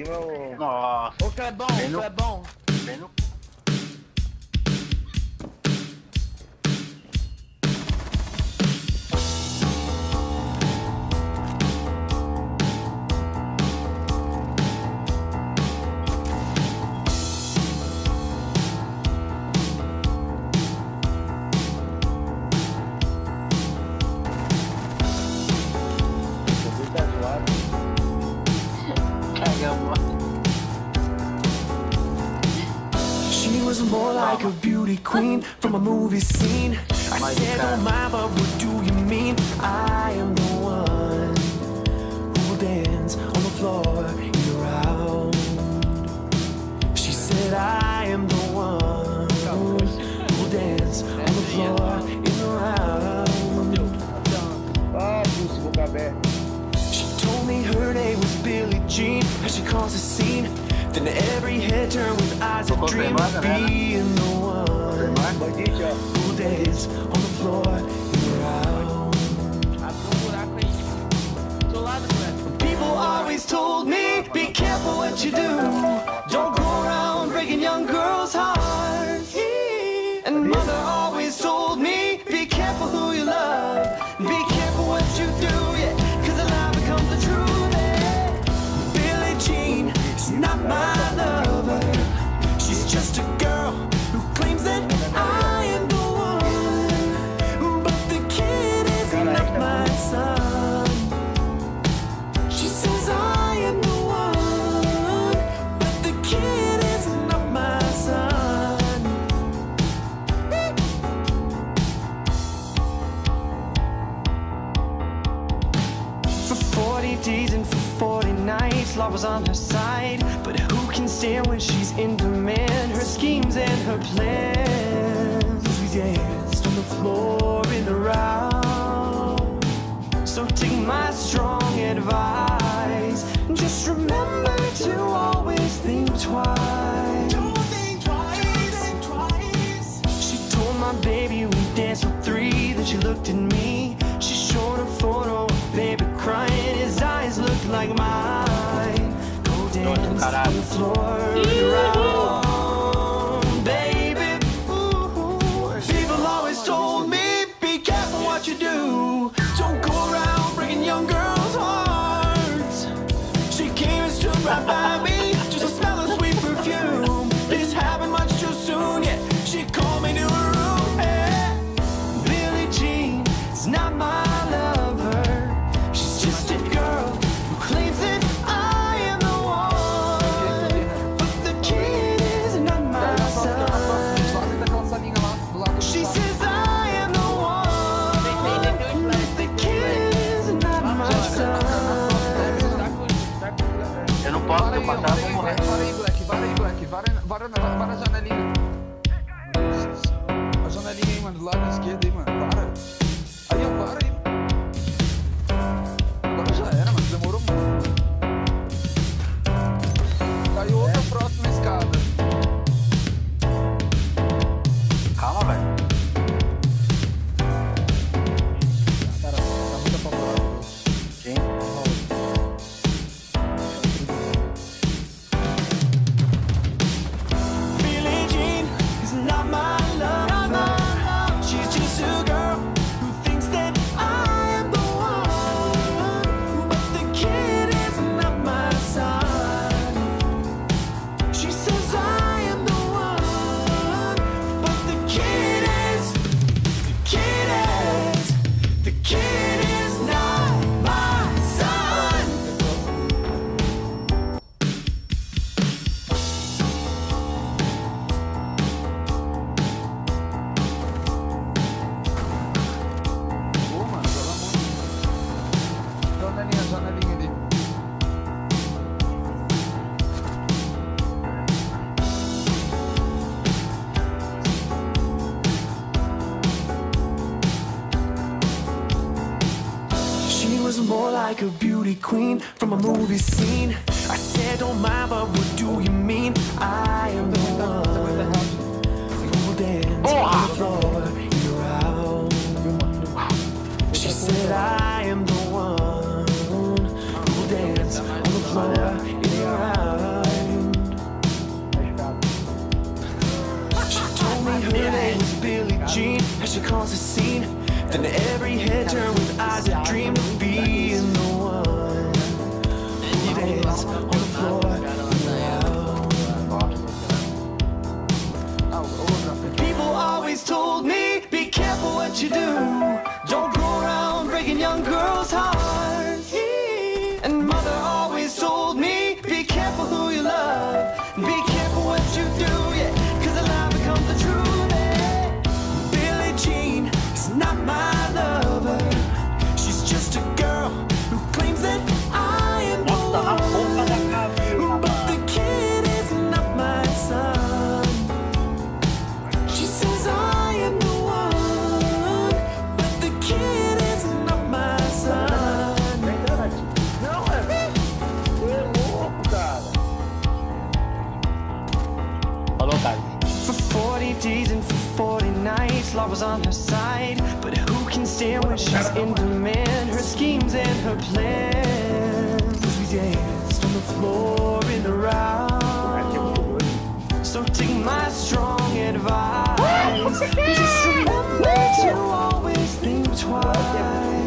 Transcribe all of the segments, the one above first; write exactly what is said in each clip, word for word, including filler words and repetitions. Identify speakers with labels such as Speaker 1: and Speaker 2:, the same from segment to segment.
Speaker 1: cima o...
Speaker 2: Nossa.
Speaker 3: Ô, Clebão,
Speaker 2: Bem no-
Speaker 3: Clebão.
Speaker 2: Bem no...
Speaker 4: She was more like a beauty queen from a movie scene. I said, don't mind, but what do you mean? I am the one who will dance on the floor year round. She said, I am the one who will dance on the floor year round.
Speaker 1: Ah, pulso, boca aberta.
Speaker 4: She told me her name was Billie Jean, and she caused a scene. Then every head turned with eyes that dream of being the one who dance on the floor year round. People always told me, be careful what you do. Don't go around breaking young girls' hearts. And mother always told me, be careful who you love. Be careful what you do, yeah, cause a lie becomes the truth, yeah. Billie Jean is not my lover. She's just a girl who claims that I am the one. But the kid is not my son. She says I am the one, but the kid is not my son. For forty days and for forty nights, love was on her side. But who can stand when she's in demand? Her schemes and her plans. We danced on the floor in a round. So take my strong advice. Just remember to always think twice. Don't think twice. Think twice. She told my baby we danced for three. Then she looked at me. She showed a photo of baby crying. His eyes looked like mine. Go dance on the floor around, baby. Ooh. People always told me, be careful what you do. Don't go around breaking young girls' hearts. She came and stood right by me, just to smell her sweet perfume. This happened much too soon, yeah. She called me to her room, yeah. Billie Jean is not my lover. She's just a girl who claims that I am the one. But the kid is not my son. She says I am the one. But the kid is not my son.
Speaker 2: Eu não posso ter passado, vou morrer.
Speaker 5: Vara aí, Black, vara aí, Black, vara, vara, vara a janelinha. A janelinha aí, mano, do lado esquerdo aí, mano, para. Aí, ó, para aí. Agora já era, mano, demorou muito. Caiu outra próxima escada.
Speaker 2: Calma, velho.
Speaker 1: Cara, tá muito apavorado.
Speaker 2: Sim.
Speaker 4: Billie Jean is not my lover. She's just a girl who thinks that I am the one. But the kid is not my son. She says I am the one. But the kid is, the kid is, the kid is not my son.
Speaker 5: Pô, mano, pelo amor de Deus. Janelinha, janelinha ali.
Speaker 4: She was more like a beauty queen from a movie scene. I said, don't mind, but what do you mean? I am the one who will dance on the floor year round. She said, I am the one who will dance on the floor year round. as she calls the scene. Then every head turned with eyes that dreamed of being the one who dance on the floor. People always told me, be careful what you do. Don't go around breaking young girls' hearts. And mother always told me, be careful who you love. Be careful what you do, yeah, cause the lie becomes the truth, yeah. Billie Jean is not my lover. She's just a girl who claims that I am the one. But the kid is not my son. She says I am the one, but the kid is not my son.
Speaker 1: Não, é. Você é louco, cara.
Speaker 2: Falou, cara.
Speaker 4: For forty days and for forty nights, love was on her side. But who can stand when she's in demand? Her schemes and her plans. As we danced on the floor in the round. So take my strong advice. Just remember to always think twice.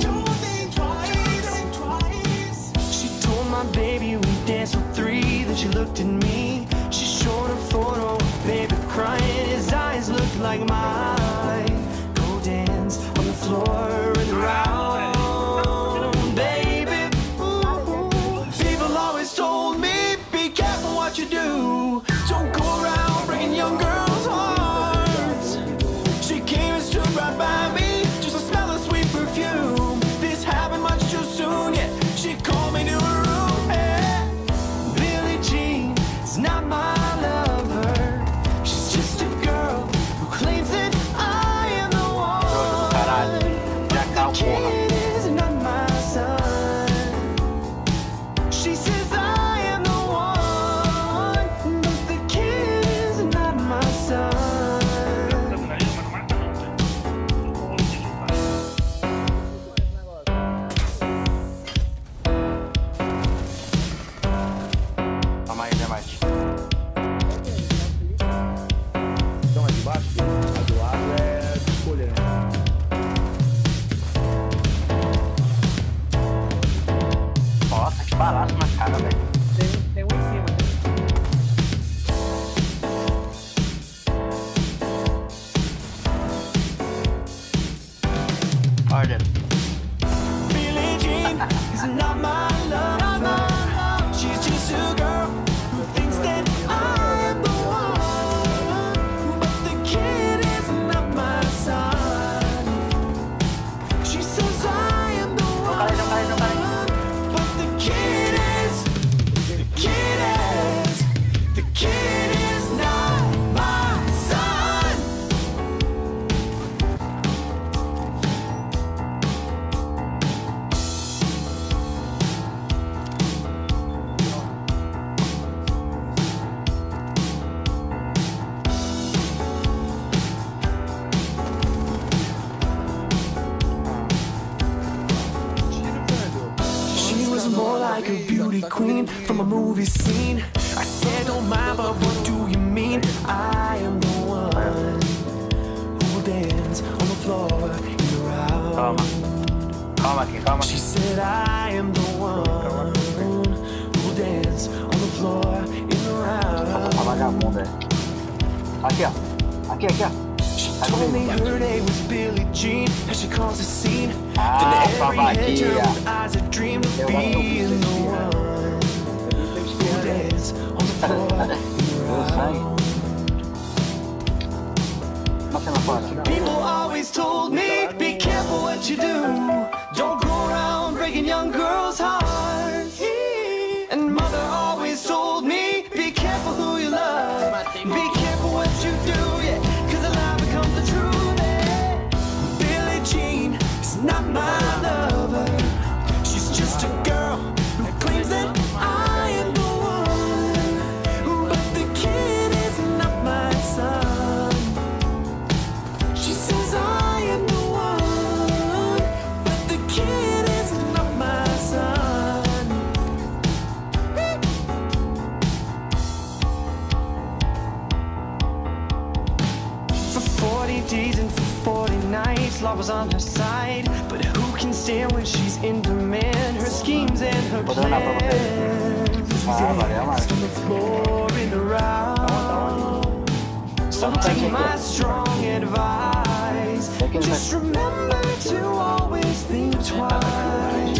Speaker 4: She told my baby we danced for three. Then she looked at me. She showed a photo of baby crying. His eyes looked like mine. Go dance on the floor in the round, baby. Ooh. People always told me, be careful what you do. Don't go around breaking young girls' hearts. She came and stood right by me, just to smell the sweet perfume. This happened much too soon, yeah. She called me to her room, yeah. Billie Jean is not my lover. She's just a girl who claims that I am the one. But the kid is not my son. She says I am the one, but the kid is not my son.
Speaker 2: Calma aí, né, Mate?
Speaker 1: Então a de baixo, a do lado é de escolher, né?
Speaker 2: Nossa, que barato na cara, velho.
Speaker 1: Tem, tem um em cima, né?
Speaker 2: Olha.
Speaker 4: Billie Jean is not my lover. She's just a girl who thinks that I am the one. But the kid is not my son. She says I am the one. But the kid is, the kid is, the kid is not my son. She was more like a beauty queen from a movie scene. I said, don't mind, but what do you mean? I am the one who will dance on the floor in the round.
Speaker 2: Calma. Calma aqui, calma
Speaker 4: She
Speaker 2: aqui.
Speaker 4: said, I am the one who will dance on the floor in the round.
Speaker 2: Uma vagabunda, é. Aqui, ó. Aqui, aqui, ó.
Speaker 4: She told me her name was Billie Jean, as she calls the scene.
Speaker 2: Ah,
Speaker 4: Then every head
Speaker 2: babaquinha.
Speaker 4: turned with eyes that dreamed of
Speaker 2: Eu gosto
Speaker 4: being the
Speaker 2: disso,
Speaker 4: one who dance on the floor in the
Speaker 2: Meu sangue.
Speaker 4: round.
Speaker 2: Nossa, não pode.
Speaker 4: People always told me, be careful what you do. Don't go around breaking young girls' hearts. And mother always told me, be careful who you love. Be careful what you do, yeah, cause the lie becomes the truth, yeah. Billie Jean is not my lover. She's just a girl who claims that I am the one. But the kid is not my son. She says I am the one, but the kid is not my son. For forty days and for forty love was on her side, but who can stand when she's in demand? Her schemes and her plans. Danced on the floor and around. So take my strong advice. Just remember to always think twice.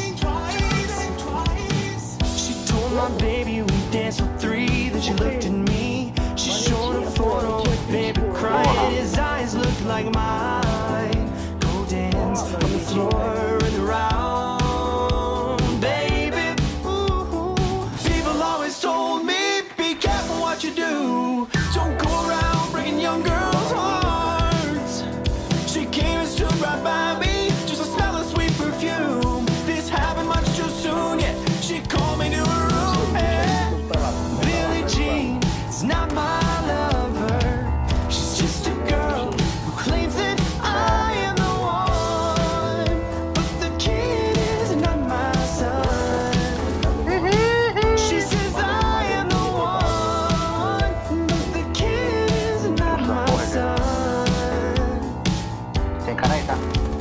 Speaker 4: She told my baby we danced for three. Then she looked at me. She showed a photo with baby crying. His eyes looked like mine. Go dance on the floor and around, baby. Ooh. People always told me, be careful what you do. Don't go around breaking young girls' hearts. She came and stood right by me, just to smell a sweet perfume. This happened much too soon, yeah. She called me to her room, yeah. Billie Jean is not my lover. She's just a girl who claims that I am the one. But the kid is not my son. She says I am the one, but the kid is not my son.
Speaker 2: Tem cara aí, tá?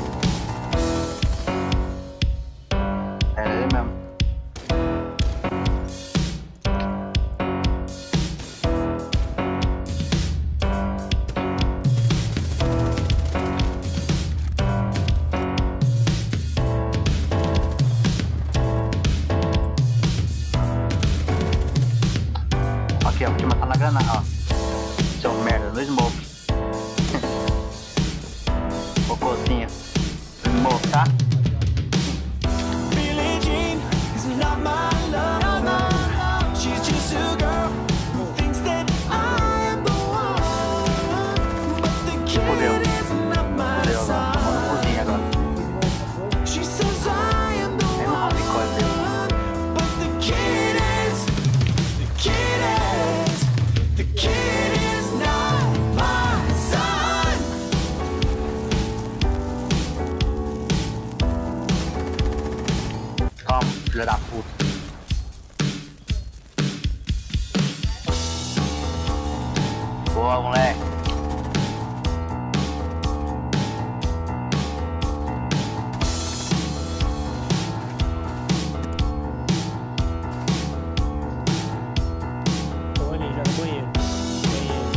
Speaker 2: É ele mesmo. Aqui, ó, vou te matar na granada, ó. Seu merda, dois mobs. Cocôzinho. Dois mobs, tá?
Speaker 4: Billie Jean is not my lover. She's just a girl who thinks that I am the one. But the kid is not my
Speaker 2: Fudeu agora. Vamos no
Speaker 4: son.
Speaker 2: cozinha agora.
Speaker 4: She says I am the
Speaker 2: Aí não
Speaker 4: one.
Speaker 2: tem coisa.
Speaker 4: But the kid is, the kid is, the kid is not my son.
Speaker 2: Toma, filha da puta. Boa, moleque.
Speaker 1: Tô ali, já no banheiro. Banheiro.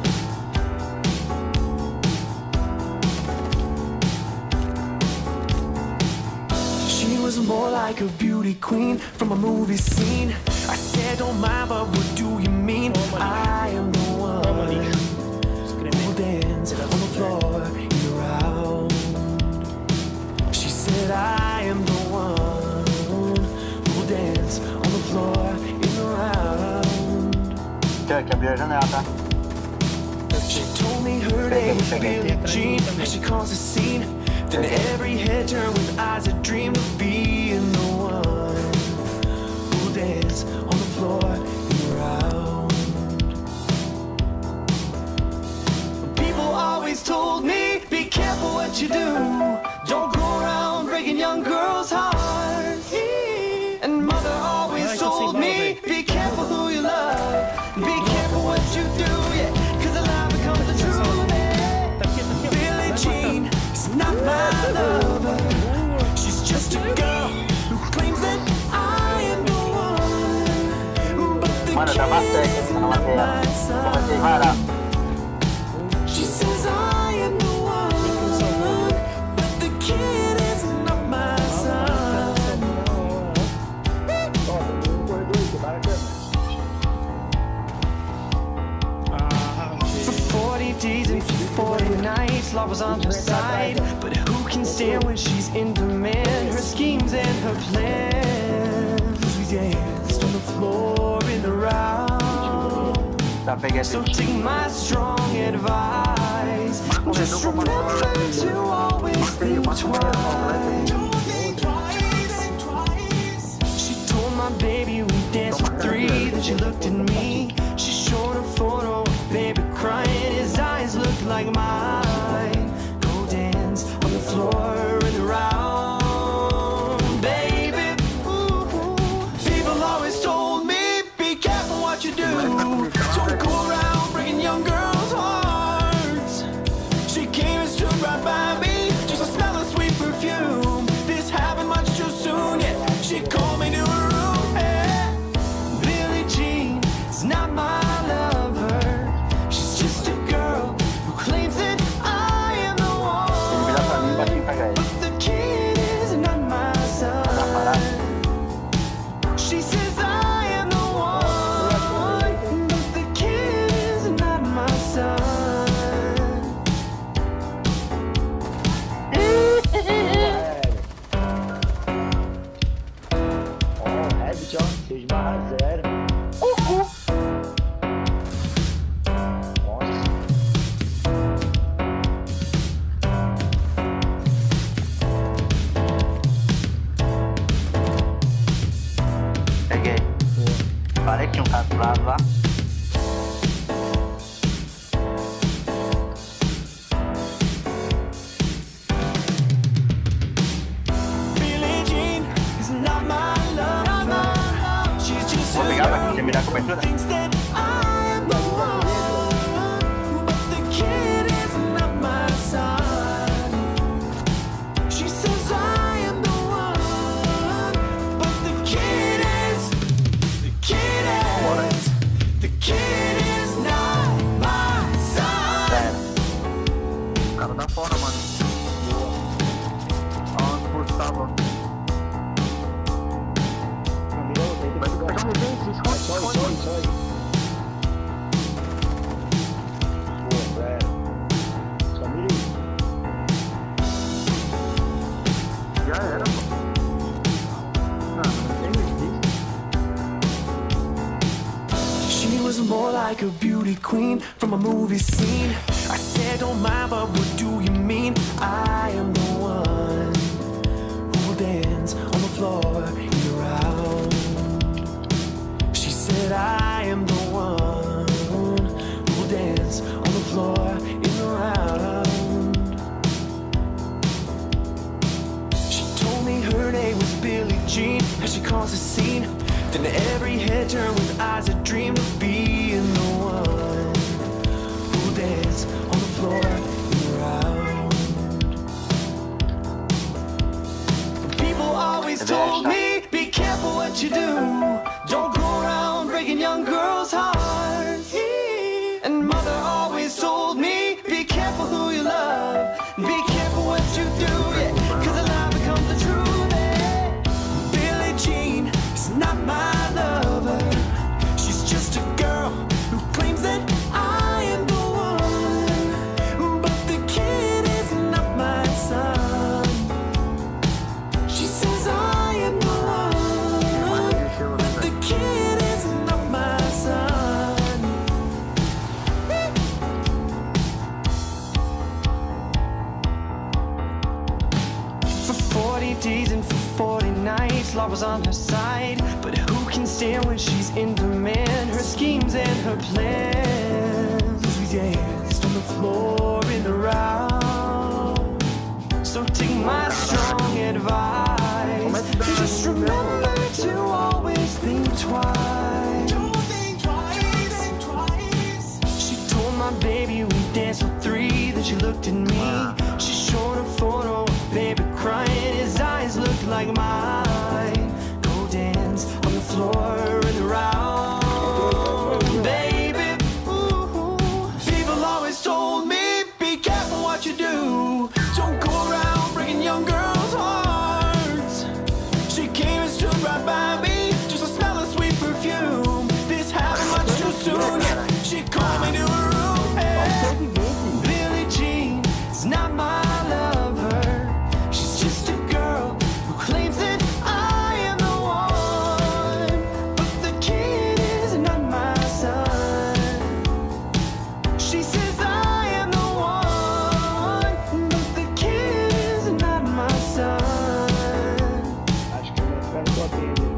Speaker 4: She was more like a beauty queen from a movie scene. I said, don't mind, but what do you mean? I am the
Speaker 1: Toma,
Speaker 4: one
Speaker 1: lixo.
Speaker 4: who
Speaker 1: Escrever.
Speaker 4: dance on the floor and around. She said, I am the one who dance on the floor and around.
Speaker 2: Tem que abrir a janela, tá?
Speaker 4: She told me her name was Billie Jean, and she caused a scene. Then every head turned with eyes that dreamed of being the one who dance on the floor and around. People always told me, be careful what you do. Don't go around breaking young girls' hearts. And mother always told me, be careful who you love. Be careful what you do, yeah, cause the lie becomes the truth, yeah.
Speaker 1: Tá aqui, tá aqui, ó.
Speaker 4: Billie
Speaker 1: Vai
Speaker 4: Jean
Speaker 1: matando.
Speaker 4: is not my lover. She's just a girl who claims that I am the one. But the
Speaker 2: Mano, tá bastante,
Speaker 4: kid is
Speaker 2: tá na
Speaker 4: not
Speaker 2: matéria.
Speaker 4: my
Speaker 2: Comecei,
Speaker 4: son.
Speaker 2: vai lá.
Speaker 4: She says I am the one, but the kid is not my son.
Speaker 1: Ó, no corredor aí, que bacana. Ah,
Speaker 4: For forty days and for forty nights, love was on her side. But who can stand when she's in demand? Her schemes and her plans. We danced on the floor and around.
Speaker 2: Tá, peguei
Speaker 4: So
Speaker 2: aqui.
Speaker 4: take my strong advice. Just remember to always think twice. She told my baby we danced for three. Then she looked at me. She showed a photo of baby crying. His eyes looked like mine. Go dance on the floor and around, baby. Ooh. People always told me, be careful what you do. Don't go around breaking young girls' hearts. She came and stood right by me,
Speaker 2: tinha um cara do lado lá.
Speaker 4: Billie Jean is not my love. She's just
Speaker 2: Vou
Speaker 4: a
Speaker 2: pegar pra
Speaker 4: girl
Speaker 2: terminar a cobertura.
Speaker 4: who thinks that I am the one, but the kid is not my son. She says I am the one, but the kid is, the kid is, the kid is not my son.
Speaker 5: O cara tá fora, mano. Ó, Gustavo. Vai pegar um resenha, esconde,
Speaker 1: Só
Speaker 5: esconde.
Speaker 1: isso, só isso. Boa, velho. Só mira isso.
Speaker 5: Já era, pô. Não, não tem isso.
Speaker 4: She was more like a beauty queen from a movie scene. I said, don't mind, but what do you mean? I am the one who will dance on the floor in the round. She said, I am the one who will dance on the floor in the round. She told me her name was Billie Jean as she caused a scene. Then every head turned with eyes that dreamed of being the one who'll dance on the floor in the round. People always told me, be careful what you do. Don't go around breaking young girls' hearts. And mother always told me, be careful who you love. Be careful what you do, yeah, 'cause a lie becomes the truth. Yeah. Billie Jean is not my lover. She's just a girl who claims that I am the one, but the kid is not my son. She says I am the one, but the kid is not my son. For forty days and for forty nights, love was on her side. But who can stand when she's in demand? Her schemes and her plans. As we danced on the floor in the round. So take my strong advice. Just remember to always think twice. She told my baby we danced for three. Then she looked at me. She showed a photo of baby crying. His eyes looked like mine. Go dance on the floor in the round, baby. Ooh. People always told me, be careful what you do. Don't go around breaking young girls' hearts. She came and stood right by me, just to smell of sweet perfume. This happened much too soon. Yeah, she called me to her room. Hey. Billie Jean is not my lover. She's just a girl who claims that I am the one, but the kid is not my son. She says I am the one, but the kid is not my son.
Speaker 1: Acho que eu vou ficar no copinho dele.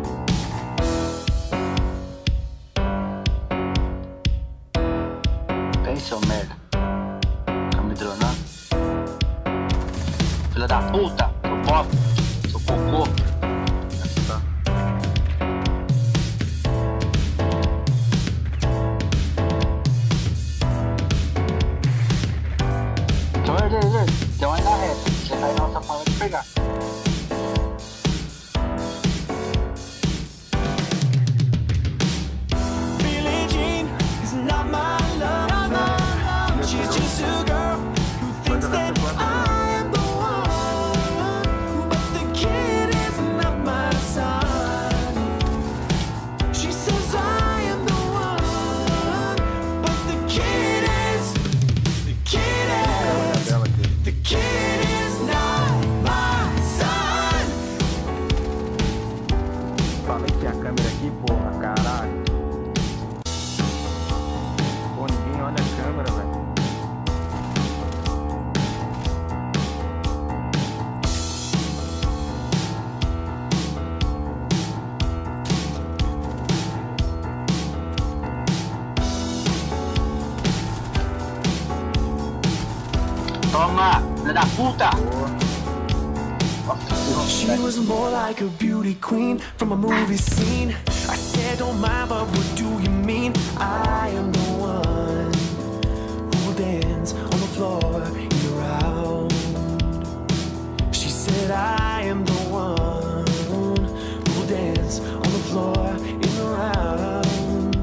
Speaker 2: Tem, seu merda. Tá me dronando? Filha da puta! Seu pobre! Seu cocô!
Speaker 5: Tá.
Speaker 2: Seu merda, tem uma aí na reta. Você cai na outra forma de pegar.
Speaker 4: Billie Jean is not my lover. She's just a girl who thinks that I am the one, but the kid is not my son. She says I am the one, but the kid is, the kid is,
Speaker 5: Dela aqui.
Speaker 4: the kid is not my son.
Speaker 2: Filha da puta!
Speaker 4: She was more like a beauty queen from a movie scene. I said, don't mind, but what do you mean? I am the one who will dance on the floor year round. She said, I am the one who will dance on the floor year round.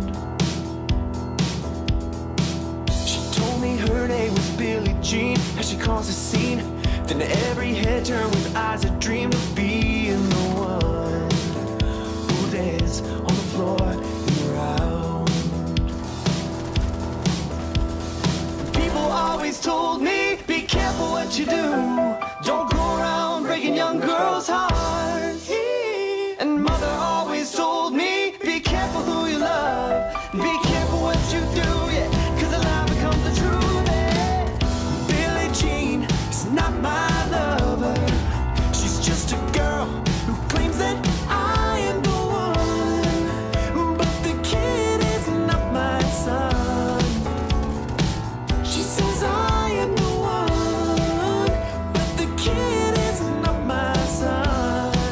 Speaker 4: She told me her name was Billie Jean as she caused a scene. Then every head turned with eyes that dreamed of being the one who dance on the floor and around. People always told me, be careful what you do. Don't go around breaking young girls' hearts. And mother always told me, be careful who you love. Be careful what you do, yeah, cause a lie becomes the truth, yeah. Billie Jean is not my lover. She's just a girl who claims that I am the one. But the kid is not my son. She says I am the one, but the kid is not my son.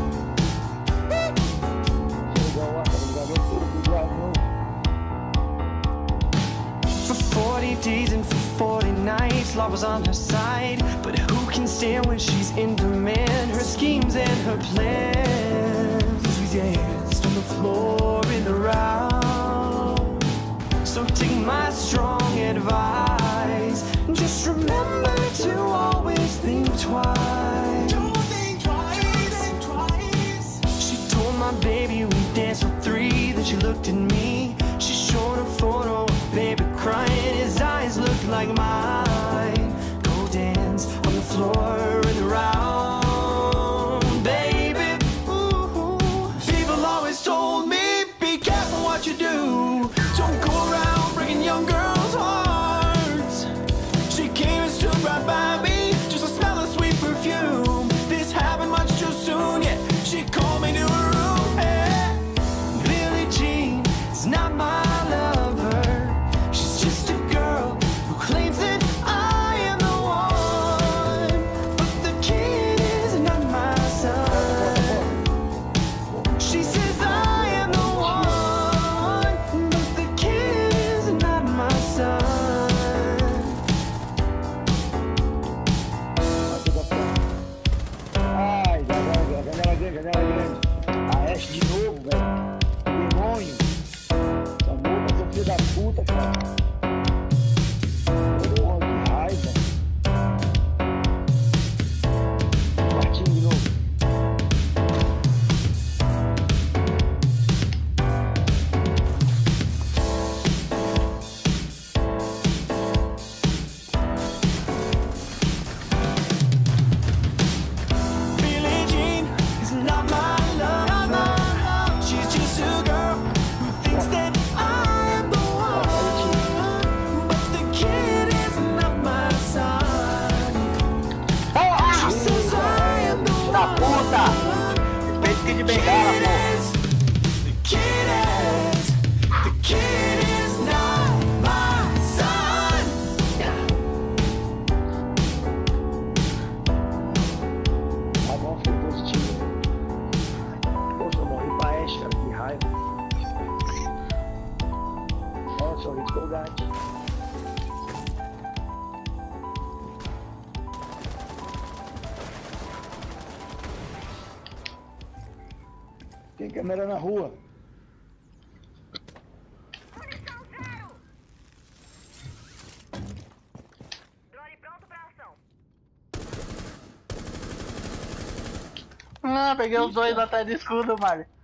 Speaker 4: For forty days and for forty nights, love was on her side. But who can stand when she's in demand? Her schemes and her plans. We danced on the floor in the round. So take my strong advice. Just remember to always think twice. Don't think twice. twice. She told my baby we danced for three. Then she looked at me. She showed a photo of baby crying. His eyes looked like mine. Go dance on the floor in the round, baby. Ooh. People always told me, be careful what you do. Don't go around breaking young girls' hearts. She came and stood right by me, just to smell a sweet perfume. This happened much too soon, yeah. She called me to her room, yeah. Billie Jean is not my lover. She's just a girl who claims that I am the one. But the kid is not my son. She says I am the one, but the kid is not my son.
Speaker 1: Ai, janela grande, janela grande, janela grande. A Ashe de novo, velho. Demônio. Essa moça, seu filho da puta, cara. Porra, que raiva. Martinho de novo.
Speaker 4: Billie Jean is not my lover. She's just a girl who thinks that I am the one. But the kid is not my son. She says I am the
Speaker 2: Da puta!
Speaker 4: one.
Speaker 2: Feito que de bengala, pô!
Speaker 4: The kid is, the kid is not my son.
Speaker 1: Tá bom, foi positivo. Poxa, eu morri pra Ashe, cara, que raiva. Olha, sorriso colgate. Tem câmera na rua.
Speaker 3: Drone pronto pra ação.
Speaker 2: Ah, peguei os dois atrás do escudo, Mário.